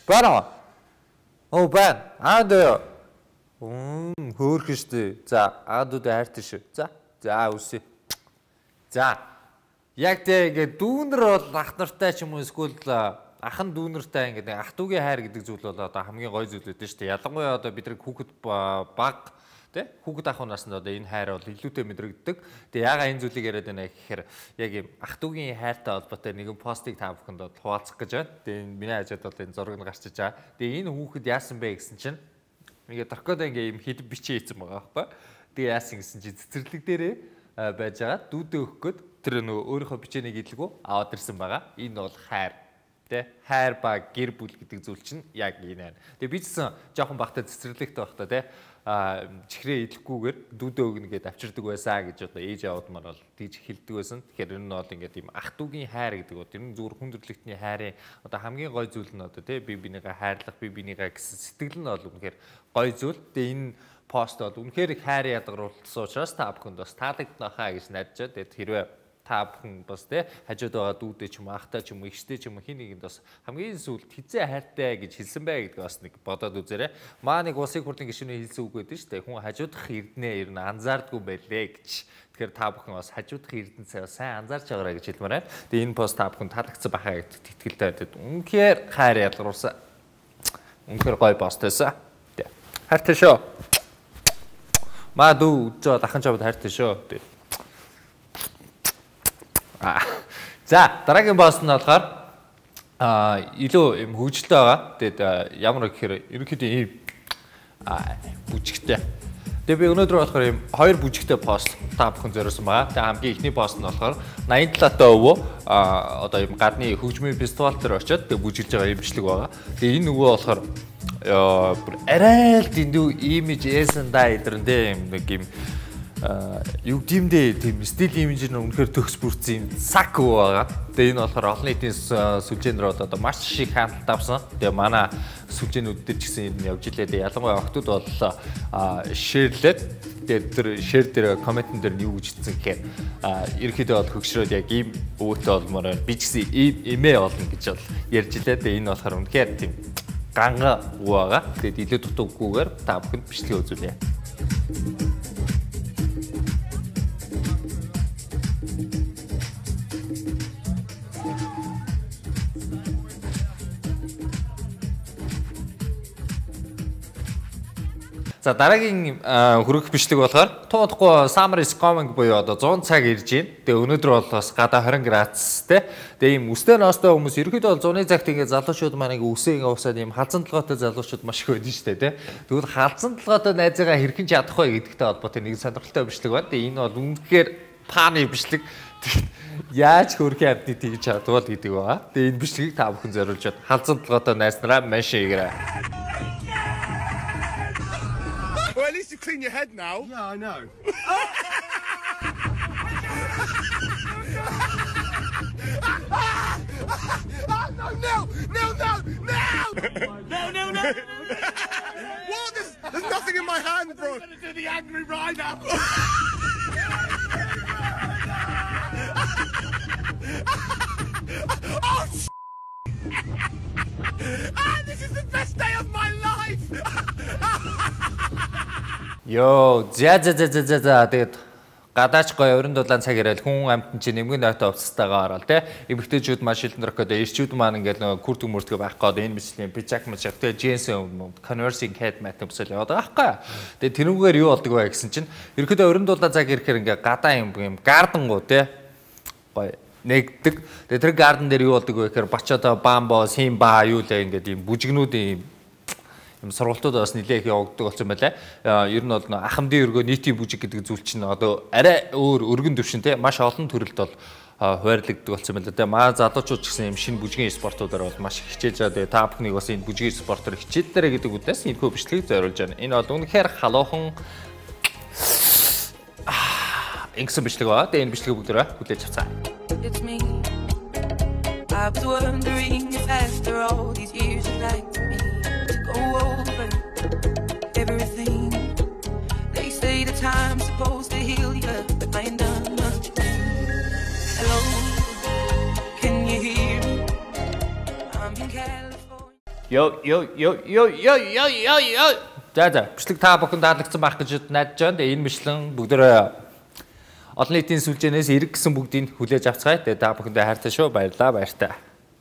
Байна. Оо байна. Аадаа. Хөөрхөн штэ. За, аадууд хайртай шүү. За үсэ. За. Яг тэгээ дүүнэр бол ах нартай ч юм уу эсвэл ахан дүүнэртэй ингээд ах トゥ угийн хайр гэдэг зүйл бол одоо хамгийн гоё зүйл үүдэн штэ. Ялангуяа одоо бид нар хүүхэд баг тэ хүүхэд ах унаас нь одоо энэ хайр бол илүүтэй мэдрэгддэг. Тэгээ яага энэ зүйлийг яриад байна гэхээр яг юм ах トゥ угийн хайртай холбоотой нэгэн постыг та бүхэнд бол хуваалцах гэж байна. Тэгээ миний хажууд бол энэ зураг нь гарч иж байгаа. Тэгээ энэ хүүхэд яасан бэ гэсэн чинь ингээд торкодо ингээ юм хэд бичээ хийсэн байгаа байхгүй. Тэгээ яасан гэсэн чинь цэцэрлэг дээрээ байж байгаа дүүдээ өгөх гээд тэр нөгөө өөрийнхөө бичээнийг идэлгүү аваад ирсэн байгаа. Энэ бол хайр. Тэ хайр ба гэр бүл гэдэг зүйл чинь яг энэ байна. Тэгээ би ч гэсэн жоохон багтаа цэцэрлэгтэй байхдаа тэ чихрээ идэхгүйгээр дүүдээ өгнө гэдээ авчирдаг байсан гэж одоо ээж аваад маар бол тийж хэлдэг байсан. Тэгэхээр энэ нь бол ингээд юм ах トゥ угийн хайр гэдэг бол энэ зүгээр хүндрэлтний хайрын одоо хамгийн гой зүйл нь одоо тэ би бинийгээ хайрлах, би бинийгээ гэсэн сэтгэл нь бол үнэхээр гой зүйл. Тэгээ энэ пост бол үнэхээр их хайр ядгаруулсан учраас та бүхэнд бас таалагднахаа гэж найдаж байна. Тэгээд хэрвээ та бүхэн бас тэ хажууд байгаа дүүдээ ч юм уу ахтай ч юм уу ихтэй ч юм уу хин нэгэнд бас хамгийн сүүлд хизээ хайртай гэж хэлсэн бай гэдгийг бас нэг бодоод үзээрэй. Маа нэг улсын хурлын гишүүний хэлсэн үг байдаг шүү дээ. Хүн хажуудах эрдэнэ ер нь анзаардгүй байлээ гэж. Тэгэхээр та бүхэн бас хажуудах эрдэнэ сайн анзаарч байгаарай гэж хэлмээр байна. Тэгээ энэ пост та бүхэн таалагдсан бахаа гэдэгт итгэлтэй байдаг. Үнэхээр хайр ялгаруулсан. Үнэхээр гоё пост байсан. Тэ. Хайртай шүү. Маа дүү зөө дахин чамд хайртай шүү. За дараагийн пост нь болохоор илүү юм хөгжилтэй байгаа. Тэгээд ямар гэхээр ерөнхийдөө ийм бүжигтэй. Тэгээд би өнөөдөр болохоор ийм хоёр бүжигтэй пост та бүхэн зориулсан байгаа. Тэгээд хамгийн ихний пост нь болохоор 87 таа өвөө одоо ийм гадны хөгжмийн фестивал дээр очиод тэгээд бүжиглж байгаа юм бичлэг байгаа. Тэгээд энэ өвөө болохоор арай л дэндүү имиж эсэндаа идрэнтэй юм нэг юм юу гэмдээ тийм стил имиж нь үнэхээр төгс бүрдсэн юм сак байгаа. Тэгээ энэ болохоор олон нийтийн сүлжээнүүд одоо маш их хандлт авсан. Тэгээ манай сүлжээнүүд дээр ч гэсэн энэ явж илээ. Тэгээ ялангуяа охтууд бол шеэрлээд тэгээ тэр шеэр дээр комментэн дээр юу гэж хэлсэн гэхээр ерөөхдөө бол хөгшрөөд яг ийм өвөтэй болмоор би ч гэсэн эмээ болно гэж бол ярьж илээ. Тэгээ энэ болохоор үнэхээр тийм ганга байгаа. Тэгээд илүү дутуугүйгээр та бүхэнд бичлэгээ үзүүлье. За дараагийн хөрөх бичлэг болохоор туудахгүй summer is coming буюу одоо 100 цаг ирж байна. Тэгээ өнөөдөр бол бас гадаа 20 градус те. Тэгээ ийм үстэй ноостой хүмүүс ерөөхдөө бол 100-ны цагт ингээд залуучууд маань ингээ үсээ ингээ усаад ийм халзан толгойтой залуучууд маш их байдаг шүү дээ те. Тэгвэл халзан толгойтой найзаагаа хэрхэн чадах вэ гэдэгтэй холбоотой нэг сонирхолтой бичлэг байна. Тэгээ энэ бол үнэхээр паны бичлэг. Яаж хөрхийн амтны тэгж чадвал гэдэг байгаа. Тэгээ энэ бичлэгийг та бүхэн зориулж бод халзан толгойтой найз нараа маш игээрэй. Well, at least you clean your head now. Yeah, I know. No. What? There's nothing in my hand, bro. I'm going to do the angry rider. Oh, this is the best day of my life. Йоо, за тэгээд гадаач гоё өрн дулаан цаг ирэл хүн амтэн чи нэмгэн нойтой уцтайгаа орол те. Эмэгтэйчүүд маш шилэн рокод эрчүүд маань ингээл күртэг мөртгөө байх гээд энэ бичлийн пижак мачаг те джинсэн conversing head mat өмсөл яваад байгаа байхгүй. Тэгээд тэрүүгээр юу болдог вэ гэсэн чинь ерөөдөө өрн дулаан цаг ирэхээр ингээ гадаа юм гардангуу те. Гоё нэгдэг. Тэгээд тэр гардан дээр юу болдог вэ гэхээр бочоо бамбо, симба юу л ингээд юм бүжигнүүд юм сургалтууд бас нэлээ их явагддаг болсон байлаа. Ер нь бол ахмадын өргөө нийтийн бүжиг гэдэг зүйл чинь одоо арай өөр өргөн төвшин те маш олон төрөлд бол хуваарлагддаг болсон байлаа. Тэгээ маа залуучууд ч гэсэн юм шинэ бүжгийн спортуудаар бол маш их хичээж байгаа. Та бүхнийг бас энэ бүжгийн спортоор хичээлдэрэ гэдэг үднээс энэ хөө бичлэгийг зориулж байна. Энэ бол үнэхээр халуухан ингэсэн бичлэг байна. Тэгээ энэ бичлэгийг бүгдээрээ хүлээж авцгаа. I was wondering if after all these years you'd like me to go over everything. They say the time's supposed to heal you, but I ain't done much. Hello, can you hear me? I'm in California. Ёо. За бичлэг та бүхэн таалагдсан байх гэж найдаж байна. Тэгээ энэ бичлэн бүгдөө олон нийтийн сүлжээнээс эрг гэсэн бүгдийг хүлээж авцгаая. Тэгээ та бүхэндээ хайртай шүү. Баярлалаа, баяртай.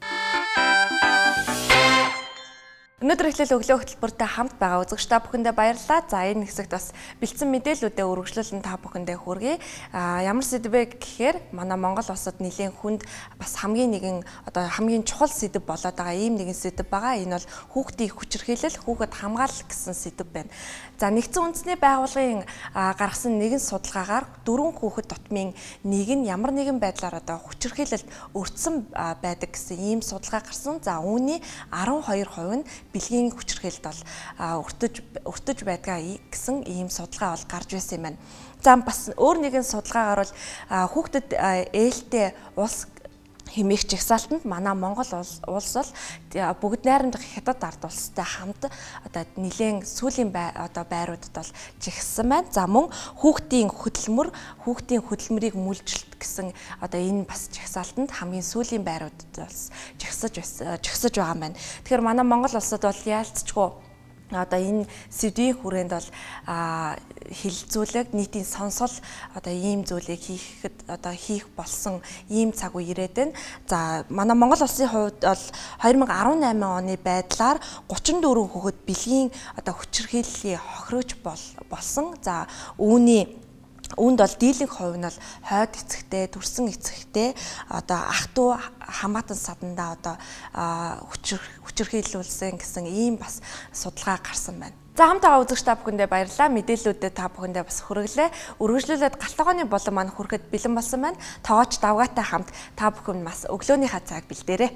Өнөөдөр эхлэл өглөө хөтөлбөртэй хамт байгаа үзэгч та бүхэндээ баярлалаа. За энэ хэсэгт бас бэлдсэн мэдээллүүдээ үргэлжлүүлэн та бүхэндээ хүргэе. Ямар сэдв вэ гэхээр манай Монгол улсад нэлээд хүнд бас хамгийн нэгэн одоо хамгийн чухал сэдв болоод байгаа ийм нэгэн сэдв байгаа. Энэ бол хүүхдийн хүчирхийлэл, хүүхэд хамгаалал гэсэн сэдв байна. За нэгдсэн үндэсний байгууллагын гаргасан нэгэн судалгаагаар 4 хүүхэд тутмын нэг нь ямар нэгэн байдлаар одоо хүчирхийлэлд өртсөн байдаг гэсэн ийм судалгаа гарсан. За үүний 12% нь бэлгийн хүчирхийлэлд бол өртөж байдгаа гэсэн ийм судалгаа бол гарч байсан юм байна. За бас өөр нэгэн судалгаагаар бол хүүхдэд ээлтэй улс хэмээх жагсаалтанд манай Монгол улс бол бүгд найрамдах хятад ард улстай хамт одоо нэлээд сүүлийн байруудад бол жигссан байна. За мөн хүүхдийн хөдөлмөрийг мүлжилт гэсэн одоо энэ бас жагсаалтанд хамгийн сүүлийн байруудад бол жигсэж байгаа юм байна. Тэгэхээр манай Монгол улсад бол яалтчгүй одоо энэ сэдвийн хүрээнд бол хилцүүлэг нийтийн сонсол одоо ийм зүйлийг хийх болсон ийм цаг үе ирээд байна. За манай Монгол улсын хувьд бол 2018 оны байдлаар 34 хүүхэд бэлгийн одоо хүчирхийллийн хохирогч болсон. За үүнд бол дийлэнх хувь нь бол хойд эцэгтэй, төрсөн эцэгтэй одоо ах トゥ хамаатан садандаа одоо хүчирхийлүүлсэн гэсэн ийм бас судалгаа гарсан байна. За хамт байгаа үзэгч та бүхэндээ баярлалаа. Мэдээллүүдэд та бүхэндээ бас хүргэлээ. Үргэлжлүүлээд галтгооны болон маань хүрэхэд бэлэн болсон байна. Тоогооч давгаатай хамт та бүхэн бас өглөөнийхөө цаг бэлдээрэй.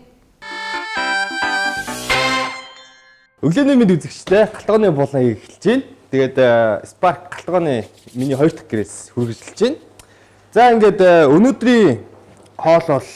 Өглөөний мэд үзэгчтэй галтгооны болон эхэлж байна. Тэгээд Spark галтгооны миний 2 дахь гэрээс хүргэжлэж байна. За ингээд өнөөдрийн хоол бол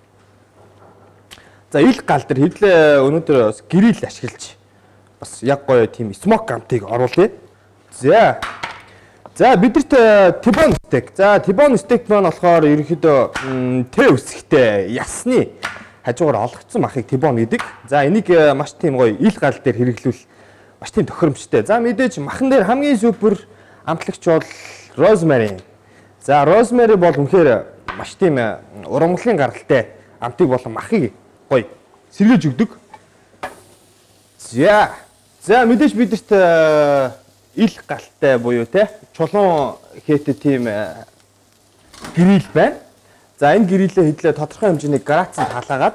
за ил гал дээр хэвлээ өнөөдөр гэрэл ашиглаж бас яг гоё тийм смок гамтыг оруулъя. За бидэрт тибон стейк. За тибон стейк маань болохоор ерөнхийдөө Т үсгтэй ясны хажуугаар олгогдсон махыг тибон гэдэг. За энийг маш тийм гоё ил гал дээр хэрэглүүл маш тийм тохиромжтой. За мэдээж махан дээр хамгийн супер амтлагч бол розмари. За розмари бол үнэхээр маш тийм ургамлын гаралтай амтыг болон махыг гоё сэргээж өгдөг. За мэдээж бидэрт ил галтай буюу те чулуун хээтэй тийм гэрэл байна. За энэ гэрэлээ хэдлээ тодорхой хэмжээний градусанд халаагаад.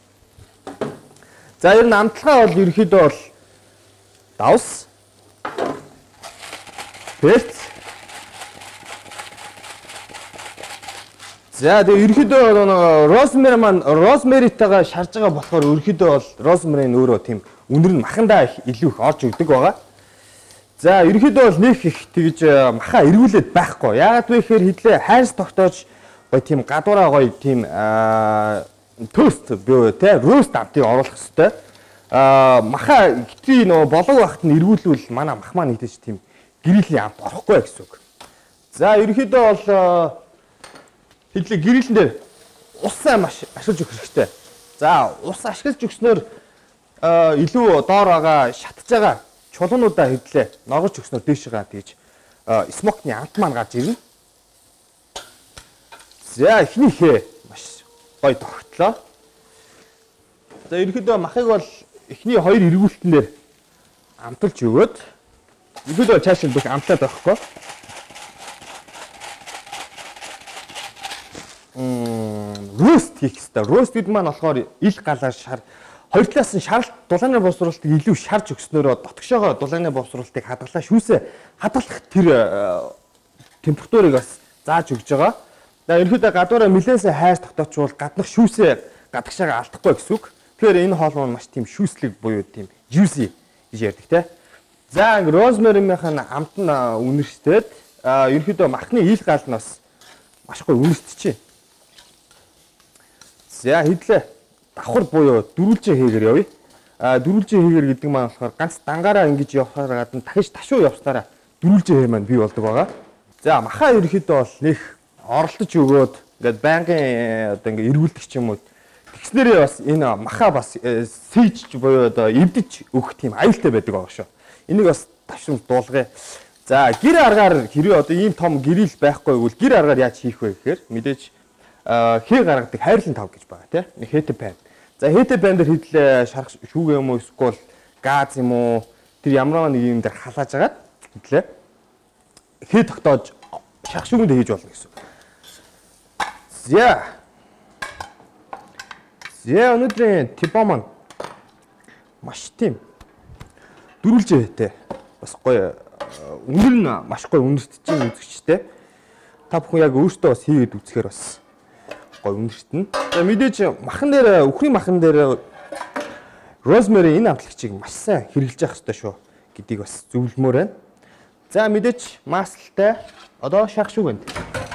За ер нь амтлагаа бол ерөөхдөө бол давс, перц. За тэгээ ерөөхдөө розмари маань розмаритайгаа шарж байгаа болохоор ерөөхдөө бол розмарин өөрөө тийм үнэр нь махандаа илүү их орж өгдөг байгаа. За ерөөхдөө бол нэг их тэгж махаа эргүүлээд байхгүй. Яагаад вэ гэхээр хэдлээ хайрс тогтоож гоё тийм гадуураа гоё тийм тост бөө те рост амтыг оруулах хэрэгтэй. Махаа гэтээ нөө болог багт нь эргүүлвэл манай мах маань нэгдэж тийм гэрээлийн амт орохгүй гэсэн үг. За ерөөхдөө бол хэдлээ гэрэлэн дээр усаа маш ашиглаж өгөх хэрэгтэй. За ус ашиглаж өгснөөр илүү доор байгаа шатж байгаа чулуунуудаа хэдлээ ногож өгснөөр дээшгээ тэгж смокны амт маань гарч ирнэ. За эхнийхээ маш гоё тогтлоо. За ерөөхдөө махыг бол эхний 2 эргүүлтэн дээр амталж өгөөд ерөөдөө цааш нь бүх амтлаад байхгүй. Рост хийх хэрэгтэй. Рост гэдэг маань болохоор ил галаар шар хоёр талаас нь шаралт дулааны боловсруулалтыг илүү шарж өгснөөрөө дотгошоогоо дулааны боловсруулалтыг хадгалаа шүүсээ хадгалах тэр температурыг бас зааж өгж байгаа. За ерөөдөө гадуураа нэлээсээ хайр тогтоочвол гаднах шүүсээ гадагшаага алдахгүй гэсэн үг. Тэгэхээр энэ хоол маань маш тийм шүүслэг буюу тийм juicy гэж ярьдаг те. За розмаринийхэн амт нь үнэрстэд ерөөдөө махны ил гал нь бас маш гоё үнэрстэйч. За хэдлээ давхар буюу дөрвөлжин хийгэр явъя. Дөрвөлжин хийгэр гэдэг маань болохоор ганц дангаараа ингэж явахаар гадна дахиж ташуу явснараа дөрвөлжин хээ маань бий болдог байгаа. За махаа ерөөхдөө бол нэг оролдож өгөөд ингээд байнгын одоо ингээд эргүүлдэг ч юм уу Тэгснэрээ бас энэ маха бас сийж буюу одоо эвдэж өгөх тийм аюултай байдаг байгаа шүү. Энийг бас тавшин дуулгая. За гэр аргаар хэрвээ одоо ийм том гэрэл байхгүй бол гэр аргаар яаж хийх вэ гэхээр мэдээж хээ гаргадаг хайрлан тав гэж байгаа тийм. Heater pan. За heater pan дээр хэдлээ шарах шүүгээ юм уу эсвэл газ юм уу тэр ямар нэг юм дээр халааж агаад хэдлээ хээ тогтоож шарах шүүгэнд хийж болно гэсэн. За өнөөдрийн типо маань маш тийм дөрвөлжээтэй бас гоё үнэр нь маш гоё үнэртж байгаа үзэгчтэй. Та бүхэн яг өөртөө бас хийгээд үзэхээр бас гоё үнэртэн. За мэдээж махан дээр үхрийн махан дээр розмери энэ амтлагчийг маш сайн хэрэглэж явах хэрэгтэй шүү гэдгийг бас зөвлөмөр байна. За мэдээж маслтай одоо шах шүүгэнд.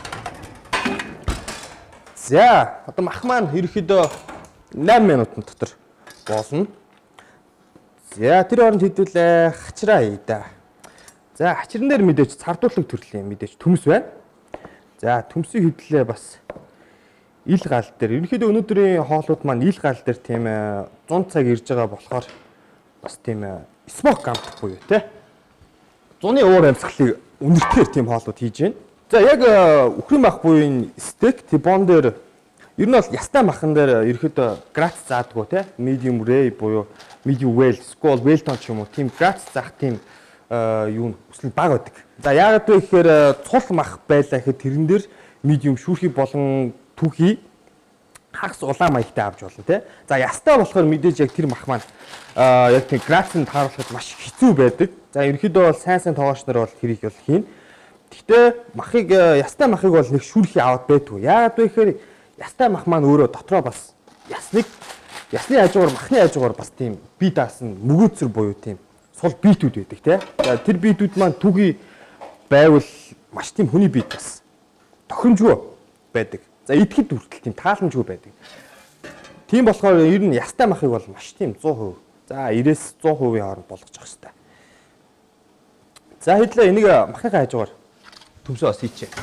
За одоо мах маань ерөөхдөө 8 минутын дотор болно. За тэр хооронд хэдүүлээ хачраа хий да. За хачран дээр мэдээж цардуулаг төрлийн мэдээж төмс байна. За төмсийг хэдлээ бас ил гал дээр. Ерөнхийдөө өнөөдрийн хоолууд маань ил гал дээр тийм 100 цаг ирж байгаа болохоор бас тийм смок гамт буюу те. Зуны уур амьсгалыг үнэрхээр тийм хоолууд хийж байна. За яг үхрийн мах буюу энэ стейк тибон дээр ер нь бол ястай махан дээр ерөөхдөө грац заадгүй те medium rare буюу medium well skull wellton ч юм уу тийм грац заах тийм юу хүсэл баг байдаг. За яагаад вэ гэхээр цул мах байлаа гэхэд тэрэн дээр medium шүүрхий болон түүхий хагас улаан маягтай авч болно те. За ястай болохоор мэдээж яг тэр мах маань яг тийм грацыг тааруулахад маш хэцүү байдаг. За ерөөхдөө бол сайн тоогооч нар бол хэрийг бол хийн. Гэхдээ махыг ястай махыг бол нэг шүүрхий аваад байдгүй. Яагаад вэ гэхээр ястай мах маань өөрөө дотроо бас ясны хажуугаар махны хажуугаар бас тийм бие даасан мөгөөцөр буюу тийм сул биетүүд байдаг тий. За тэр биетүүд маань түгий байвал маш тийм хүний биед бас тохиромжгүй байдаг. За идэхэд хүртэл тийм тааламжгүй байдаг. Тийм болохоор ер нь ястай махыг бол маш тийм 100%. За 90-с 100%-ийн хооронд болгож явах хэрэгтэй. За хэдлээ энийг махны хажуугаар төмсөө бас хийчихье.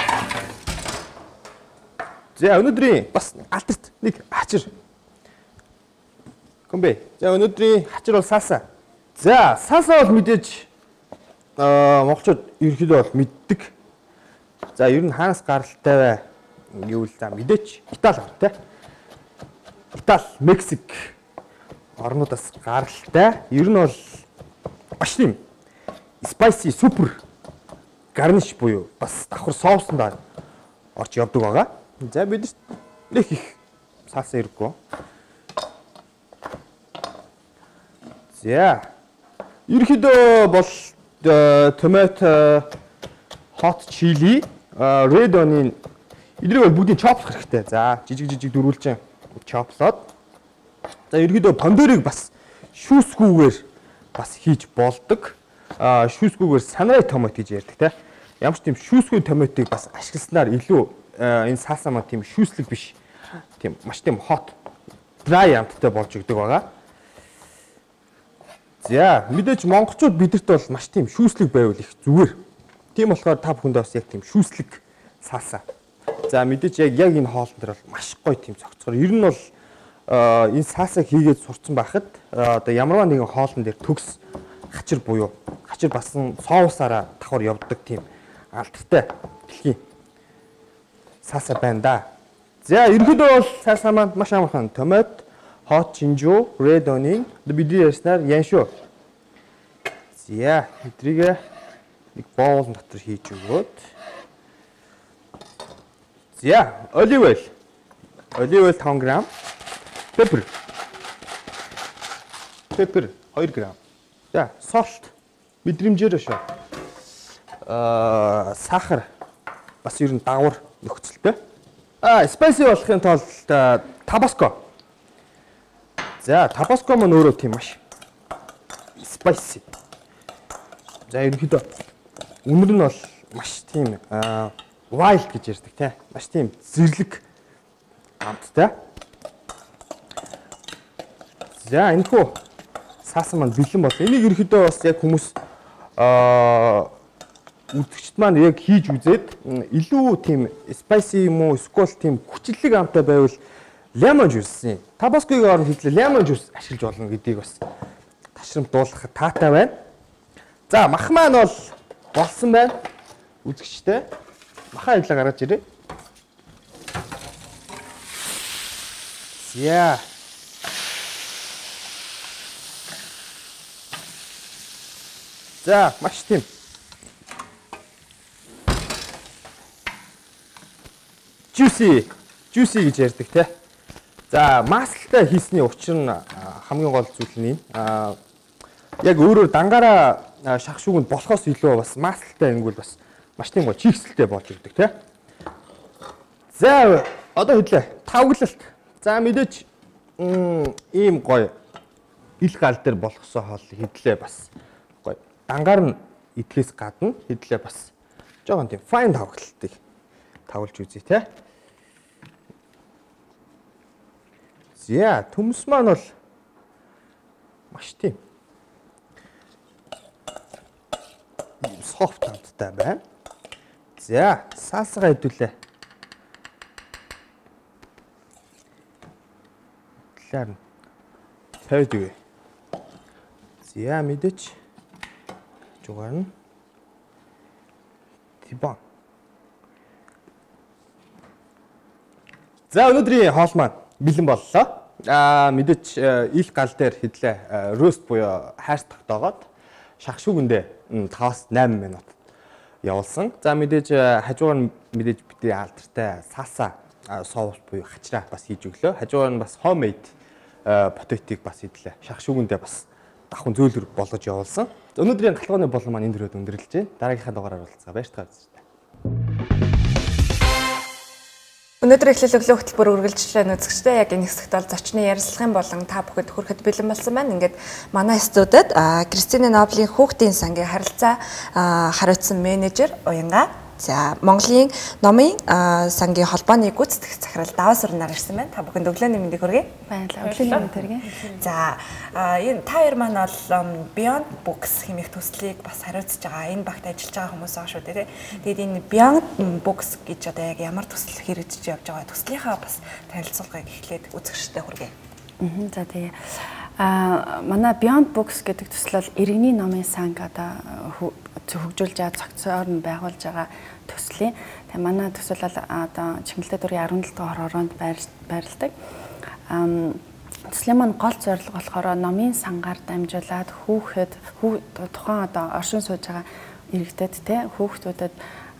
За өнөөдрийн бас алдарт нэг хачир. Комбэ. За өнөөдрийн хачир бол сааса. За сааса бол мэдээж монголчууд ерөнхийдөө бол мэддэг. За ер нь хаанаас гаралтай вэ гэвэл за мэдээч Итали орн тий. Итали, Мексик орнуудаас гаралтай. Ер нь бол маш тийм spicy супер гарниш буюу бас давхар соуснд орж явдаг байгаа. За бид нэг их саасан хэрэггүй. За ерөнхийдөө бол томато, hot chili, red onion эднийг бол бүгдийг чоплох хэрэгтэй. За жижиг дөрвөлжин чоплоод. За ерөнхийдөө помидорыг бас шүүсгүүгээр бас хийж болдог. Шүүсгүүгээр санрай томат гэж ярьдаг те. Ямар ч тийм шүүсгүй томатыг бас ашигласнаар илүү энэ сааса маань тийм шүүслэг биш. Тийм маш тийм hot dry амттай болж өгдөг байгаа. За мэдээж монголчууд бидэрт бол маш тийм шүүслэг байвал их зүгээр. Тийм болохоор та бүхэнд бас яг тийм шүүслэг сааса. За мэдээж яг энэ хоолн дээр бол маш гоё тийм цогцгоор. Ер нь бол энэ саасаг хийгээд сурцсан байхад одоо ямарваа нэгэн хоолн дээр төгс хачир буюу хачир басан соусаараа давхар явдаг тийм алдартай дэлхийн сааса байна да. За ерөнхийдөө бол сааса маань маш амархан томат, hot ginger, red onion бидний ярьснаар яншуу. За эдрийг нэг боол дотор хийж өгөөд. За olive oil 5 г, pepper 2 г. За salt мэдрэмжээр шүү. Сахар бас ер нь давар нөхцөлтэй. Spicy болохын тулд Tabasco. За Tabasco маань өөрөө тийм маш spicy. За ерөнхийдөө үнэр нь бол маш тийм wild гэж ярьдаг тийм. Маш тийм зэрлэг амттай. За энэхүү саасан маань бэлэн бол энийг ерөнхийдөө бас яг хүмүүс үзэгчд маань яг хийж үзээд илүү тийм spicy юм уу эсвэл тийм хүчлэг амтай байвал lemon juice-ийн Tabasco-гийн оронд хэвлээ lemon juice ашиглаж болно гэдгийг бас ташрамдуулах таатай байна. За мах маань бол болсон байна. Үзэгчтэй. Махаа хэвлээ гаргаж ирээ. За. За, маш тийм. Juicy гэж ярьдаг те. За, маслтай хийсний учир нь хамгийн гол зүйл нь юм. Яг өөрөөр дангаараа шахшуугнд болохоос илүү бас маслтай ингүүл бас маш тийм гоо чигсэлтэй болж ирдэг те. За, одоо хэдлээ. Тавглалт. За, мэдээч ийм гоё ил гал дээр болохсоо хоол хэдлээ бас гоё. Дангаар нь идэхээс гадна хэдлээ бас жоохон тийм fine тавглалтыг тавлж үзье те. За, төмс маань бол маш тийм soft хамттай байна. За, саасгаа хэдүүлээ. Талаар нь тавьж өгье. За, мэдээч жугаар нь тибан. За, өнөөдрийн хоол маань бэлэн боллоо. Мэдээч ил гал дээр хэдлээ рост буюу хайрц тогтоогоод шахшуугөндөө 5-8 минут явуулсан. За, мэдээж хажуугаар нь мэдээж бидний алдартай салса соус буюу хачраа бас хийж өглөө. Хажуугаар нь бас homemade потетыг бас хэдлээ. Шахшуугөндөө бас давхан зөөлөр болгож явуулсан. Өнөөдрийн галгооны болон маань энэ дөрөд өндөрлөж байна. Дараагийнхаа дугаараар уулзъя. Баярлалаа. Өнөөдөр эхлэл өглөө хөтөлбөр үргэлжлэн үзэгчтэй яг энэ хэсэгт бол зочны ярилцлагын болон та бүхэнд хүрэхэд бэлэн болсон байна. Ингээд манай студид Кристине Ноблийн хүүхдийн сангийн харилцаа хариуцсан менежер Уянга. За, Монголын номын сангийн холбооны гүйцэтгэх захирал Даваа Сурнаар ирсэн байна. Та бүхэнд өглөөний мэндийг хүргэе. Баярлалаа. Өглөөний мэнд хүргэе. За, энэ та хоёр маань бол Beyond Books хэмээх төслийг бас хариуцж байгаа. Энэ багт ажиллаж байгаа хүмүүс байгаа шүү дээ. Тэгээд энэ Beyond Books гэж одоо яг ямар төсөл хэрэгжиж явж байгаа төслийнхаа бас танилцуулгыг эхлээд үзэгчтэй хүргэе. За, тэгээ манай Beyond Books гэдэг төсөл бол иргэний номын санг одоо хөгжүүлж байгаа цогцоор нь байгуулж байгаа төслийн. Тэгээ манай төсөл бол одоо Чимгэлтэй дүүргийн 17 дугаар хороонд байрладаг. Төслийн маань гол зорилго болохоор номын сангаар дамжуулаад хүүхэд тухайн одоо оршин сууж байгаа иргэдэд те хүүхдүүдэд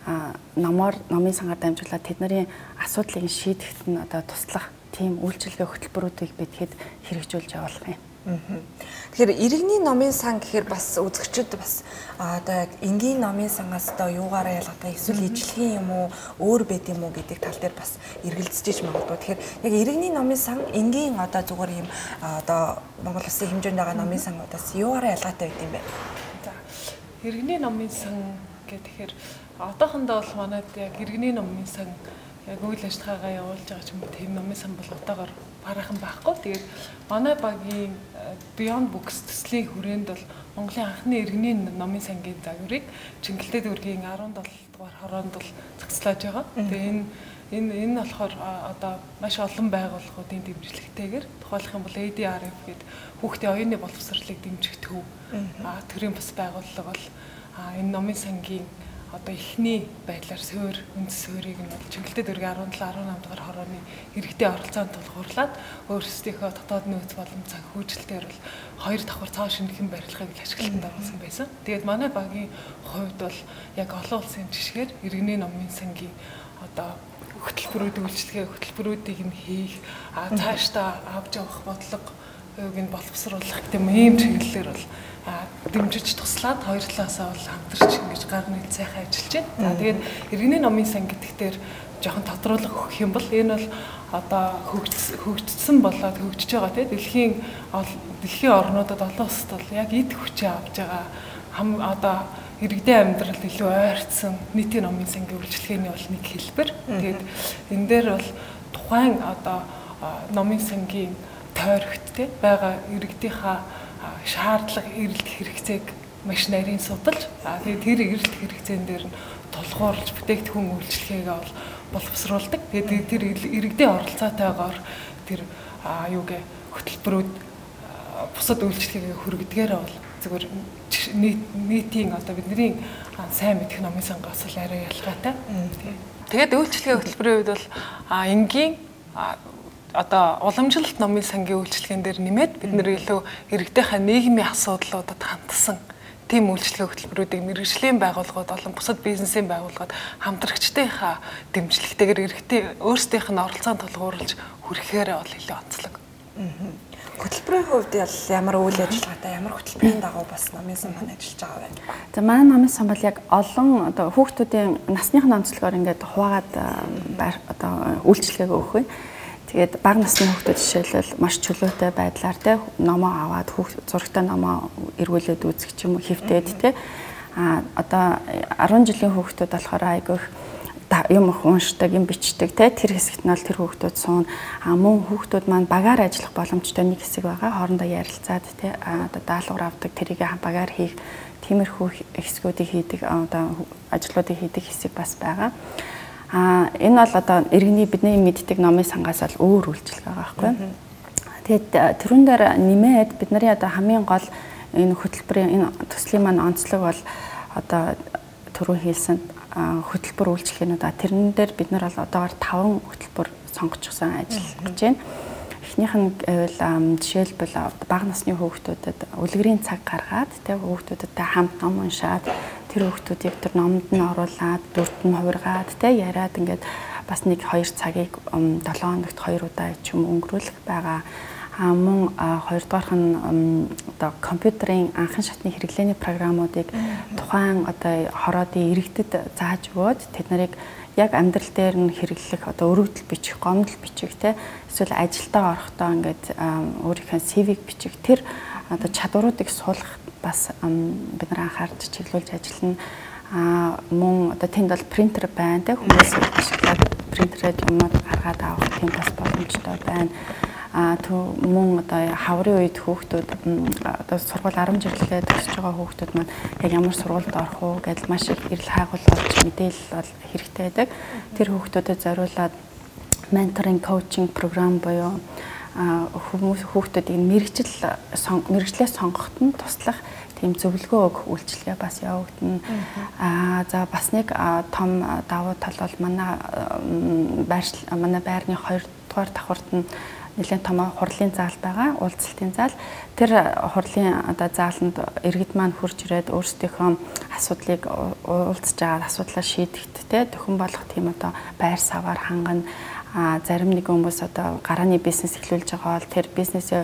номын сангаар дамжуулаад тэдний асуудлыг шийдэхэд нь одоо туслах тийм үйлчилгээ хөтөлбөрүүдийг бидэхэд хэрэгжүүлж явуулах юм. Тэгэхээр иргэний номын сан гэхээр бас үзэгчд бас одоо энгийн номын сангаас одоо юугаараа ялгаатай эсвэл ижлэгийн юм уу өөр байд юм уу гэдэг тал дээр бас эргэлзэж магадгүй. Тэгэхээр яг иргэний номын сан энгийн одоо зүгээр юм одоо Монгол Улсын хэмжээнд байгаа номын сангуудаас юугаараа ялгаатай байд юм бэ? За, иргэний номын сан гэхээр одоохондоо бол манайд яг иргэний номын сан яг үйл ажиллагаагаа явуулж байгаа ч юм уу тийм номын сан бол одоогоор бараахан байхгүй. Тэгээд манай багийн Beyond Books төслийн хүрээнд бол Монголын анхны иргэний номын сангийн загварыг Чимгэлтэй дүүргийн 17 дугаар хороонд бол зохицлоож байгаа. Тэгээд энэ болохоор одоо маш олон байгууллагуудын дэмжлэгтэйгээр тухайлах юм бол ADRF гэдэг хүүхдийн оюуны боловсролыг дэмжих төв төрийн бас байгууллага бол энэ номын сангийн одоо эхний байдлаар үндэс суурийг нь бол Чимгэлтэй дүүргийн 17-18 дугаар хорооны иргэдийн оролцоонд тулгуурлаад өөрсдийнхөө дотоод нөөц болон цаг хөгжилтээр бол 2 давхар цаа шинэхэн барилгыг ашиглалтанд оруулсан байсан. Тэгээд манай багийн хувьд бол яг олон улсын жишгээр иргэний номын сангийн одоо хөтөлбөрүүдийг нь хийх, цаашдаа авч явах бодлого юуг нь боловсруулах гэм ийм чиглэлээр бол дэмжиж туслаад хоёр талаасаа бол хамтарч ингэж гар нийл сайхан ажиллаж байна. За тэгээд иргэний номын сан гэдэгтэр жоохон тодруулга өгөх юм бол энэ бол одоо хөгжсөн болоод хөгжиж байгаа тийм дэлхийн орнуудад олон улсад бол яг эд хүчээ авж байгаа одоо иргэдийн амьдралд илүү ойртсон нийтийн номын сангийн үйлчлэгээний бол нэг хэлбэр. Тэгээд энэ дээр бол тухайн одоо номын сангийн тойрогт байгаа иргэдийнхаа шаардлага эрэлт хэрэгцээг маш нарийн судалж тэгээд тэр эрэлт хэрэгцээн дээр нь тулгуурлаж бүтээгдэхүүн үйлчлэгээгээ бол боловсруулдаг. Тэгээд тэр иргэдийн оролцоотойгоор тэр юугээ хөтөлбөрүүд бусад үйлчлэгийг хүргэдгээр бол зүгээр нийтийн одоо бидний сайн мэдэх номын сангаас л арай ялгаатай. Тэгээд үйлчлэгийн хөтөлбөрийн үед бол энгийн одоо уламжлалт номын сангийн үйлчлэгэн дээр нэмээд бид нэр илүү иргэдийнхээ нийгмийн асуудлуудад хандсан тийм үйлчлэгийн хөтөлбөрүүдийг мэргэжлийн байгууллагууд болон бусад бизнесийн байгууллагууд хамтрагчдынхаа дэмжлэгтэйгээр иргэдийн өөрсдийнх нь оролцоонд тулгуурлаж хүрэхээр бол илүү онцлог. Хөтөлбөрийн хувьд ямар үйл ажиллагаатай, ямар хөтөлбөрийн дагуу бас номын сан маань ажиллаж байгаа вэ? За манай номын сан бол яг олон одоо хүүхдүүдийн насныхын онцлогоор ингээд хуваагаад одоо үйлчлэгээ өгөх вэ. Тэгээд бага насны хүүхдүүд жишээлбэл маш чөлөөтэй байдлаар те номоо аваад зурагтай номоо эргүүлээд үзэх ч юм уу хэвтээд те одоо 10 жилийн хүүхдүүд болохоор айгүйх юм уншдаг, юм бичдэг те тэр хэсэгт нь бол тэр хүүхдүүд суун мөн хүүхдүүд маань багаар ажиллах боломжтой нэг хэсэг байгаа. Хоорондоо ярилцаад те одоо даалгавар авдаг, тэрийг багаар хийх тиймэрхүү хэсгүүдийг хийдэг одоо ажлуудыг хийдэг хэсэг бас байгаа. Энэ бол одоо иргэний бидний мэддэг номын сангаас бол өөр үйлчлэг байгаа байхгүй. Тэгээд тэрүүн дээр нэмээд бидний одоо хамгийн гол энэ хөтөлбөрийн энэ төслийн маань онцлог бол одоо түрүү хэлсэн хөтөлбөр үйлчлэгээнүүд тэрэн дээр бид нар бол одоогоор 5 хөтөлбөр сонгочихсон ажиллаж байна. Эхнийх нь гэвэл жишээлбэл бага насны хүүхдүүдэд үлгэрийн цаг гаргаад тэг хүүхдүүдтэй хамт ном уншаад тэр хүүхдүүдийг тэр номонд нь оруулаад дүрд нь хувиргаад тэг яриад ингээд бас 1-2 цагийг 7 хоногт 2 удаа ч юм өнгөрүүлэх байгаа. Мөн хоёрдугаарх нь одоо компьютерийн анхан шатны хэрэглээний програмуудыг тухайн одоо хороодын иргэдэд зааж өгөөд тэд нарыг яг амьдрал дээр нь хэрэглэх одоо өргөдөл бичих, гомдол бичих те эсвэл ажилдаа орохдоо ингээд өөрийнхөө CV-г бичих тэр одоо чадваруудыг суулгах бас бид нар анхаарч чиглүүлж ажиллана. Мөн одоо тэнд бол принтер байна те хүмүүс принтерээр юмнууд гаргаад авах тийм бас боломжтой байна. Мөн одоо хаврын үед хүүхдүүд одоо сургууль 10 жилдээ төгсөж байгаа хүүхдүүд маань яг ямар сургуульд орох уу гэдэл маш их эрэл хайгуулж мэдээлэл бол хэрэгтэй байдаг. Тэр хүүхдүүдэд зориулаад менторинг, коучинг програм буюу хүүхдүүдийг мэргэжлээ сонгоход нь туслах тийм зөвлөгөө өгөх үйлчилгээ бас явагдана. За бас нэг том давуу тал бол манай байрны 2 дугаар давхарт нь нэлээд том хурлын заал байгаа, уулзалтын заал. Тэр хурлын одоо зааланд иргэд маань хурж ирээд өөрсдийнхөө асуудлыг уулзж байгаа асуудлаа шийдэхдээ төхөн болох тийм одоо байр саваар хангана. Зарим нэг хүмүүс одоо гарааны бизнес эхлүүлж байгаа бол тэр бизнесээ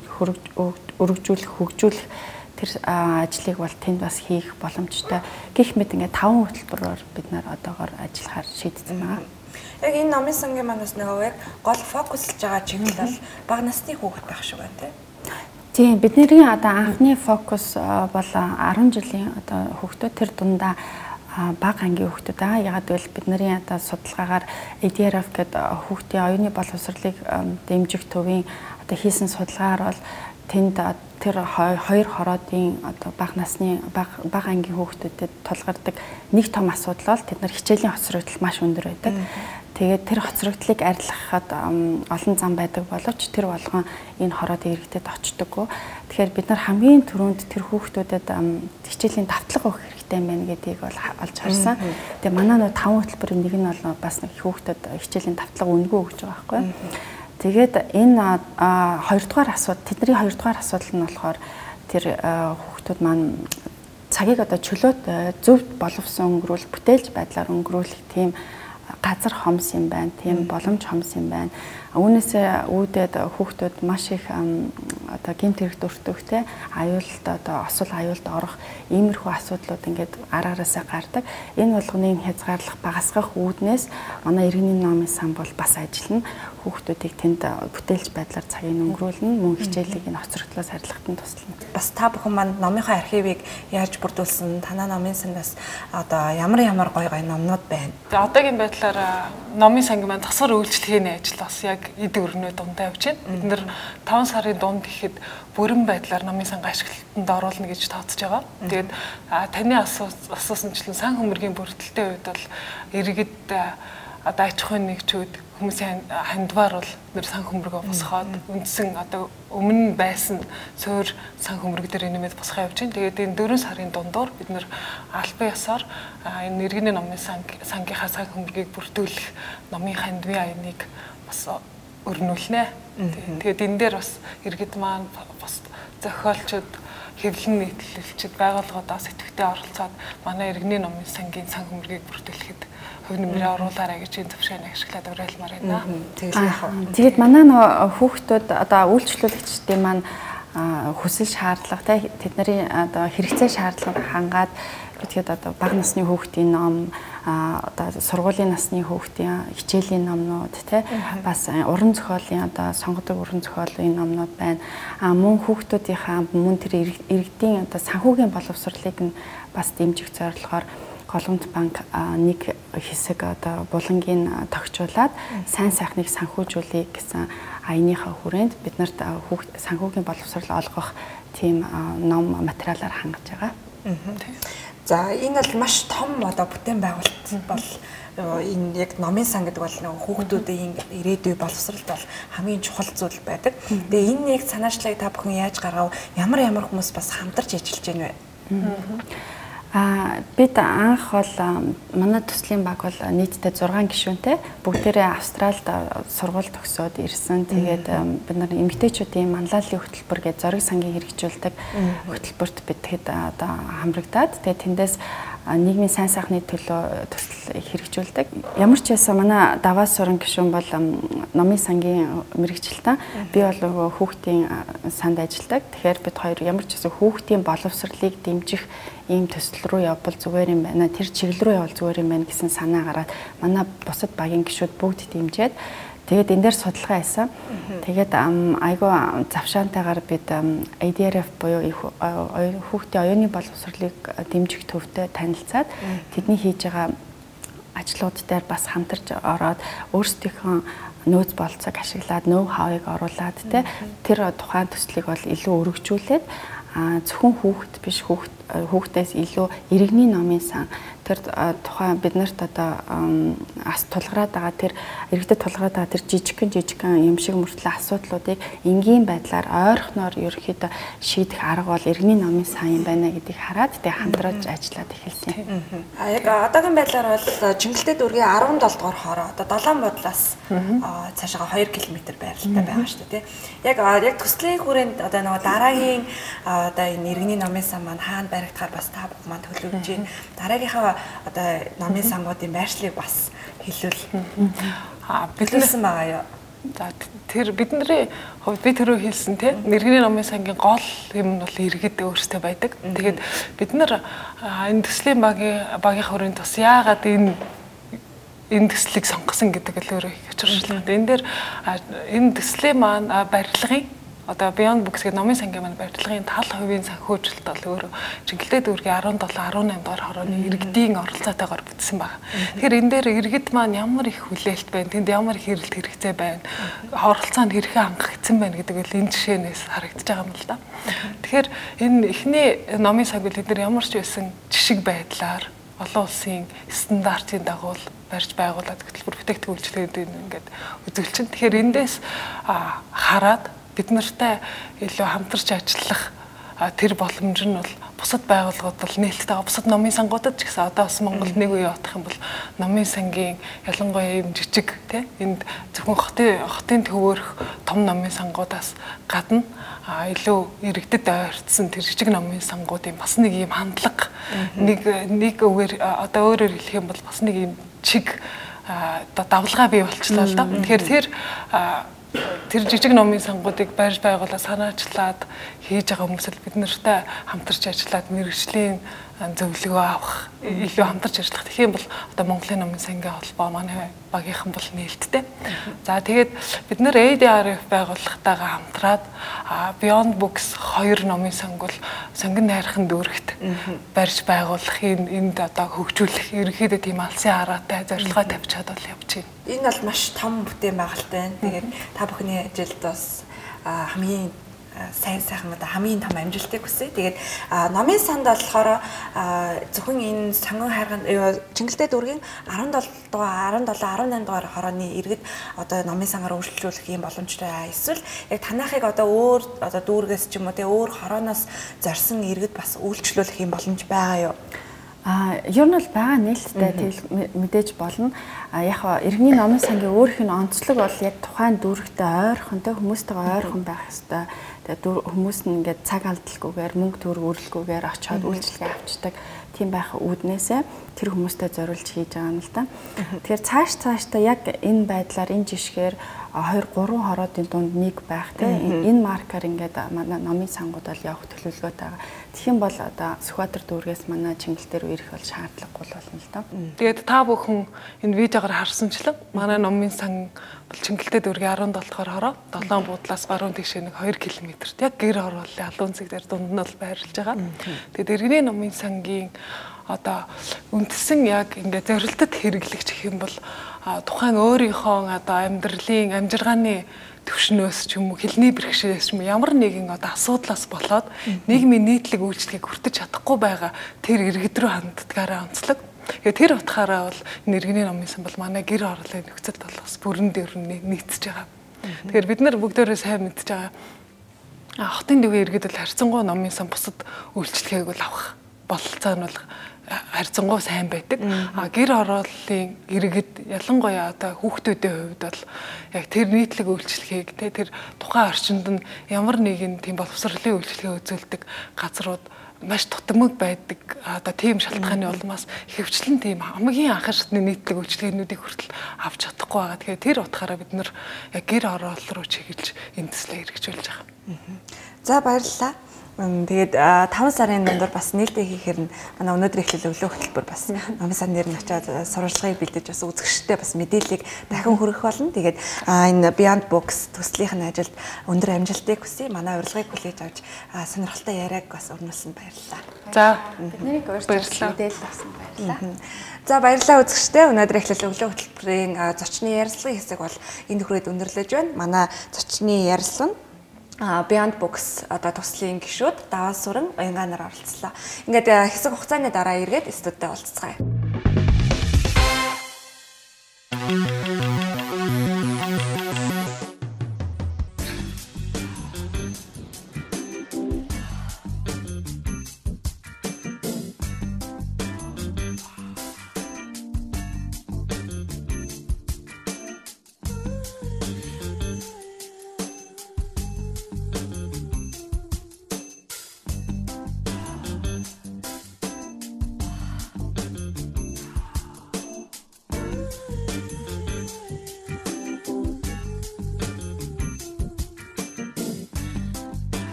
өргөжүүлэх, хөгжүүлэх тэр ажлыг бол тэнд бас хийх боломжтой. Гэх мэт ингээд 5 хөтөлбөрөөр бид нар одоогоор ажиллахаар шийдсэн байгаа. Яг энэ номын сангийн манаас нөгөө яг гол фокуслж байгаа чиглэл бол бага насны хүүхэд байх шиг байна тийм. Тийм бидний одоо анхны фокус бол 10 жилийн одоо хүүхдүүд тэр дундаа бага ангийн хүүхдүүд аа. Ягаад гэвэл бидний одоо судалгаагаар EDRF гэдэг хүүхдийн оюуны боловсролыг дэмжих төвийн одоо хийсэн судалгаагаар бол тэнд тэр 2 хороодын одоо бага насны бага ангийн хүүхдүүдэд тулгардаг нэг том асуудал бол тэд нар хичээлийн хоцрогдол маш өндөр байдаг. Тэгээд тэр хоцрогдлыг арилгахад олон зам байдаг боловч тэр болгон энэ хороодын иргэдэд очдоггүй. Тэгэхээр бид нар хамгийн түрүүнд тэр хүүхдүүдэд хичээлийн давтлага өгөх хэрэгтэй байна гэдгийг бол олж харсан. Тэгээд манай нөө 5 хөтөлбөрийн нэг нь бол бас нэг хүүхдэд хичээлийн давтлага өнгөө өгч байгаа байхгүй. Тэгээд энэ 2 дугаар асуудал тэдний 2 дугаар асуудал нь болохоор тэр хүүхдүүд маань цагийг одоо чөлөөтэй зөв боловсон өнгөрүүл бүтээлч байдлаар өнгөрүүлэх тийм газар хомс юм байна, тийм боломж хомс юм байна. Үүнээсээ үүдээд хүүхдүүд маш их одоо гэмт хэрэгт өртөвтэй аюулт одоо осол аюулд орох иймэрхүү асуудлууд ингээд араараасаа гардаг. Энэ болгоныг хязгаарлах, багасгах үүднээс манай иргэний номын сан бол бас ажиллана. Хүүхдүүдийг тэнд бүтээлч байдлаар цагийг өнгөрүүлнэ, мөн хичээлийг энэ хоцрогдлоос арилгахад нь туслана. Бас та бүхэн маань номынхаа архивыг яаж бүрдүүлсэн, танаа номын сангаас одоо ямар гоё номнууд байна. Одоогийн байдлаар номын сангийн маань тасгар үйлчлэгийн ажил бас яг эд өрнөө дундаа явж байна. Бид нэр 5 сарын дунд ихэд бүрэн байдлаар номын сангийн ашиглалтанд оруулна гэж тооцож байгаа. Тэгээд таны асуусанчлан сан хөмөргийн бүрдэлтийн үед бол иргэд одоо аж ахуйн нэгжүүд хүмүүсийн хандвар бол нэр сан хөмрөгөө босгоод үндсэн одоо өмнө байсан суур сан хөмрөг дээр нэмээд босгоо явж байна. Тэгээд энэ 4 сарын дундуур бид нэр албан ёсоор энэ иргэний номын сангийнхаа сан хөмрөгийг бүрдүүлэх номын хандвын аяныг бас өрнүүлнэ. Тэгээд энэ дээр бас иргэд маань бас зохиолчд хэвлэн нийтлэлчид байгууллагуудаас идэвхтэй оролцоод манай иргэний номын сангийн сан хөмрөгийг бүрдүүлэхэд хувь нэмрээ оруулаарай гэж энэ зөвшөөрөл ашиглаад уриалмаар байна. Тэгээд манай хүүхдүүд одоо үйлчлүүлэгчдийн маань хүсэл шаардлага тэдний одоо хэрэгцээ шаардлага хангаад тэгээд одоо бага насны хүүхдийн ном одоо сургуулийн насны хүүхдийн хичээлийн номнууд бас уран зохиолын одоо сонгодог уран зохиолын номнууд байна. Мөн хүүхдүүдийнхаа мөн тэр иргэдийн одоо санхүүгийн боловсролыг нь бас дэмжих зорилгоор Голомт банк нэг хэсэг одоо булангийн тогтжуулаад сайн сайхныг санхүүжүүлэх гэсэн аяныхаа хүрээнд бид нарт санхүүгийн боловсрол олгох тийм ном материалаар хангаж байгаа. За энэ бол маш том одоо бүтээн байгуулалт бол энэ яг номын сан гэдэг бол хүүхдүүдийн ирээдүйн боловсролд бол хамгийн чухал зүйл байдаг. Тэгээ энэ яг санаачлалыг та бүхэн яаж гаргав? Ямар хүмүүс бас хамтарч ажиллаж байна вэ? Бид анх бол манай төслийн баг бол нийтдээ 6 гишүүнтэй бүгдээрээ Австралид сургууль төгсөөд ирсэн. Тэгээд бид нар эмэгтэйчүүдийн манлайллын хөтөлбөр гэж зориг сангийн хэрэгжүүлдэг хөтөлбөрт бид тэгэхэд одоо хамрагдаад тэгээд тэндээс нийгмийн сайн сайхны төлөө төсөл хэрэгжүүлдэг. Ямар ч байсан манай даваа суран гишүүн бол номын сангийн мэрэгчлэлтэн би бол хүүхдийн санд ажилладаг. Тэгэхээр бид хоёр ямар ч байсан хүүхдийн боловсролыг дэмжих ийм төсөл рүү явбал зүгээр юм байна. Тэр чиглэл рүү явбал зүгээр юм байна гэсэн санаа гараад манай бусад багийн гишүүд бүгд дэмжиж тэгээд энэ дээр судалгаа хийсэн. Тэгээд айгүй завшаантайгаар бид ADRF буюу хүүхдийн оюуны боловсролыг дэмжих төвтэй танилцаад тэдний хийж байгаа ажлууд дээр бас хамтарч ороод өөрсдийнхөө нөөц болцоог ашиглаад ноу хавыг оруулад тэр тухайн төслийг бол илүү өргөжүүлээд зөвхөн хүүхэд биш хүүхдээс илүү иргэний номын сан тэр тухайн биднэрт одоо тулгараад байгаа тэр иргэдэд тулгараад байгаа тэр жижигхэн юм шиг мөртлөө асуудлуудыг энгийн байдлаар ойрхоноор ерөөхдөө шийдэх арга бол иргэний номын сан юм байна гэдгийг хараад тэг хамтрааж ажиллаад эхэлсэн. Яг одоогийн байдлаар бол Чингэлтэй дүүргийн 17 дугаар хоороо одоо Долоон бодлоос цаашаа 2 км байралтай байгаа шүү дээ. Яг төслийн хүрээнд одоо нөгөө дараагийн одоо энэ иргэний номын сан маань хаана баригдахаар бас та бүхэн маань төлөвлөж байна. Дараагийнхаа одоо номын сангуудын байршлыг бас хэлвэл бидлсэн байгаа юу? За тэр бидний хувьд би тэрөө хэлсэн тийм иргэний номын сангийн гол юм нь бол иргэд өөрсдөө байдаг. Тэгээд бид нар энэ төслийн багийн хүрээнд бас яагаад энэ төслийг сонгосон гэдэг л өөрөө их учиршилтай. Энэ дээр энэ төслийн маань барилгын одоо Beyond Books-ийн номын сангийн маань барилгын тал хувийн санхүүжилт бол өөрөө Чингэлтэй дүүргийн 17, 18 дугаар хорооны иргэдийн оролцоотойгоор бүтсэн байна. Тэгэхээр энэ дээр иргэд маань ямар их хүлээлт байна, тэнд ямар их хэрэлт хэрэгцээ байна, оролцоонд хэрхэн хангагдсан байна гэдэг нь энэ жишээнээс харагдаж байгаа юм л да. Тэгэхээр энэ эхний номын санг бид нар ямар ч байсан жишг байдлаар олон улсын стандартын дагуу барьж байгуулад хөтөлбөр бүтээгдэхүүн үйлчлэгээнүүд ингээд үзүүлчин. Тэгэхээр эндээс хараад бид нартай илүү хамтарч ажиллах тэр боломж нь бол бусад байгууллагууд бол нээлттэй бусад номын сангуудад ч гэсэн одоо бас Монголд нэг үе явах юм бол номын сангийн ялангуяа юм жижиг тийм энд зөвхөн хотын төвөөрх том номын сангуудаас гадна илүү иргэдэд ойртсон тэр жижиг номын сангуудын бас нэг юм хандлага нэг үгээр одоо өөрөөр хэлэх юм бол бас нэг юм чиг одоо давлгаа бий болчихлоо л да. Тэгэхээр тэр жижиг номын сангуудыг барьж байгуулаад санаачлаад хийж байгаа хүмүүсэл бид нартай хамтарч ажиллаад мэргэжлийн зөвлөгөө авах илүү хамтарч ажиллах. Тэгэх юм бол одоо Монголын номын сангийн холбоо манай багийнхан бол нээлттэй. За тэгээд бид нэр ADRF байгууллагатайгаа хамтраад Beyond Books 2 номын санг бол сонгон найрхан дүүрэгт барьж байгуулах энд одоо хөгжүүлэх ерөнхийдөө тийм алсын хараатай зорилгоо тавьчаад бол явж байна. Энэ бол маш том бүтээн байгуулалт байна. Тэгээд та бүхний ажилд бас хамгийн сайн сайхан одоо хамгийн том амжилтыг хүсье. Тэгээд номын санд болохоор зөвхөн энэ сонгон хайрган Чингэлтэй дүүргийн 17 дугаар 18 дугаар хорооны иргэд одоо номын сангаар өөрчлөлтүүлэх юм боломжтой. Эсвэл яг танахыг одоо өөр одоо дүүргээс ч юм уу те өөр хорооноос зорьсон иргэд бас үйлчлүүлэх юм боломж байгаа юу? Ер нь бол байгаа нээлттэй тэгэл мэдээж болно. Яг иргэний номын сангийн өөрийнх нь онцлог бол яг тухайн дүүрэгтэй ойрхон тэ хүмүүстэйгээ ойрхон байх ёстой. Тэгээд хүмүүс нь ингээд цаг алдалгүйгээр мөнгө төгрөг өрөлгүйгээр очиод үйлчлэгээ авчдаг. Тийм байх үүднээсээ тэр хүмүүстэй зориулж хийж байгаа юм л да. Тэгэхээр цаашдаа яг энэ байдлаар энэ жишгээр 2 3 хороодын дунд нэг байх тийм энэ маркер ингээд манай номын сангууд бол явах төлөвлөгөөтэй байгаа. Тэгхийн бол одоо Сүхбаатар дүүргээс манай Чингэлтэй рүү ирэх бол шаардлагагүй болно л доо. Тэгээд та бүхэн энэ видеогоор харсанчлан манай номын сан бол Чингэлтэй дүүргийн 17 дугаар хороо 7 буудлаас баруун тийшээ нэг 2 км-т яг гэр хорооллын алуун цэг дээр дунд нь бол байрлаж байгаа. Тэгээд иргэний номын сангийн одоо үндсэн яг ингээд зорилтод хэрэглэгч гэх юм бол тухайн өөрийнхөө одоо амьдралын амжиргааны төвшнөөс ч юм уу хэлний бэрхшээлээс ч юм ямар нэгэн одоо асуудлаас болоод нийгмийн нийтлэг үйлчлэгийг хүртэж чадахгүй байгаа тэр иргэд рүү ханддгаараа онцлог. Тэгэхээр тэр утгаараа бол иргэний номын сан бол манай гэр хорооллын нөхцөл толгоос бүрэн дээр нийцэж байгаа. Тэгэхээр бид нар бүгдээрээ сайн мэдж байгаа. Хотын дэвийн иргэд бол харьцангуй номын сан бусад үйлчлэгийг бол авах бололцоо нь бол харьцангуй сайн байдаг. Гэр хорооллын иргэд ялангуяа одоо хүүхдүүдийн хувьд бол яг тэр нийтлэг үйлчлэгийг тэр тухайн орчинд нь ямар нэгэн тийм боловсролын үйлчлэгээ үзүүлдэг газрууд маш тутамг байдаг. Одоо тийм шалтгааны улмаас хөвчлэн тийм хамгийн анхаарчны нийтлэг үйлчлэгээнүүдийг хүртэл авч чадахгүй байгаа. Тэгэхээр тэр утгаараа бид нар яг гэр хороол руу чиглэж энэ төслөө хэрэгжүүлж байгаа. За баярлалаа. Тэгээд 5 сарын дундор бас нээлттэй хийхээр нь манай өнөөдөр эхлэл өглөө хөтөлбөр бас номын сан нэр нь очиад сурвалжлагыг бэлдэж бас үзэгчтэй бас мэдээллийг дахин хүргэх болно. Тэгээд энэ Beyond Books төслийнх нь ажилд өндөр амжилтыг хүсье. Манай урилгыг хүлээж авч сонирхолтой яриаг бас өрнүүлсэнд баярлалаа. За Биднийг өөрсдөө мэдээлэл авсан баярлалаа. За баярлалаа үзэгчтэй. Өнөөдөр эхлэл өглөө хөтөлбөрийн зочны ярилцлагын хэсэг бол энэ хүрээд өндөрлөж байна. Манай зочны ярилцлага Beyond Books одоо туслын гишүүд Даваа Сүрэн Уянганаар оролцлоо. Ингээд хэсэг хугацааны дараа эргээд студидд уулзцгаая.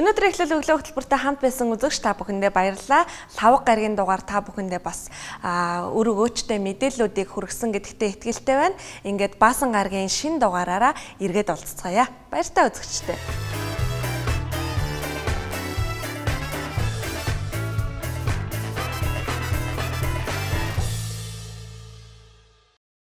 Өнөөдөр эхлэл өглөө хөтөлбөртэй хамт байсан үзэгч та бүхэндээ баярлалаа. Лавга гарагийн дугаар та бүхэндээ бас өрөг өөчтэй мэдээллүүдийг хүргэсэн гэдэгтээ итгэлтэй байна. Ингээд Баасан гарагийн шинэ дугаараараа эргээд уулзцгаая. Баяртай үзэгчтэй.